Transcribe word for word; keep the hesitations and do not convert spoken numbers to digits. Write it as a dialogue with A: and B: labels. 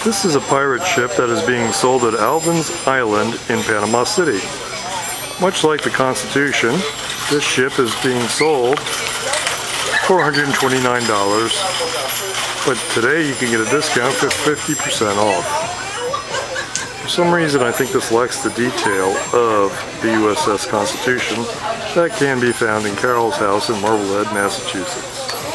A: This is a pirate ship that is being sold at Alvin's Island in Panama City. Much like the Constitution, this ship is being sold for one hundred twenty-nine dollars, but today you can get a discount for fifty percent off. For some reason I think this lacks the detail of the U S S Constitution that can be found in Carol's house in Marblehead, Massachusetts.